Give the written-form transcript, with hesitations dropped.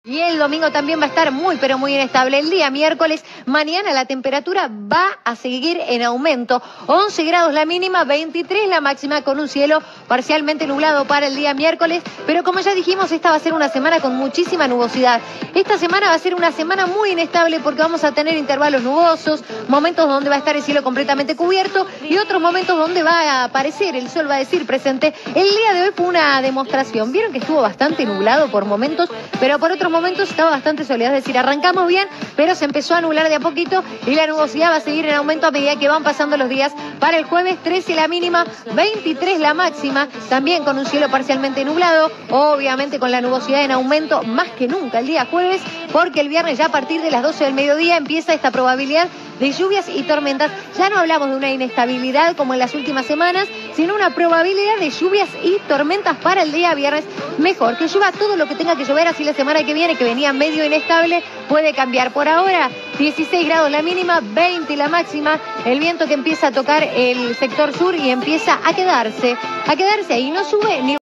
Y el domingo también va a estar muy, pero muy inestable el día. Miércoles, mañana la temperatura va a seguir en aumento. 11 grados la mínima, 23 la máxima, con un cielo parcialmente nublado para el día miércoles. Pero como ya dijimos, esta va a ser una semana con muchísima nubosidad. Esta semana va a ser una semana muy inestable porque vamos a tener intervalos nubosos, momentos donde va a estar el cielo completamente cubierto y otros momentos donde va a aparecer, el sol va a decir presente. El día de hoy fue una demostración. Vieron que estuvo bastante nublado por momentos, pero por otros momentos estaba bastante soleado, es decir, arrancamos bien, pero se empezó a nublar de a poquito y la nubosidad va a seguir en aumento a medida que van pasando los días. Para el jueves, 13 la mínima, 23 la máxima, también con un cielo parcialmente nublado, obviamente con la nubosidad en aumento más que nunca el día jueves, porque el viernes ya a partir de las 12 del mediodía empieza esta probabilidad de lluvias y tormentas. Ya no hablamos de una inestabilidad como en las últimas semanas, sino una probabilidad de lluvias y tormentas para el día viernes. Mejor que llueva todo lo que tenga que llover, así la semana que viene, que venía medio inestable, puede cambiar. Por ahora, 16 grados la mínima, 20 la máxima, el viento que empieza a tocar el sector sur y empieza a quedarse ahí, no sube ni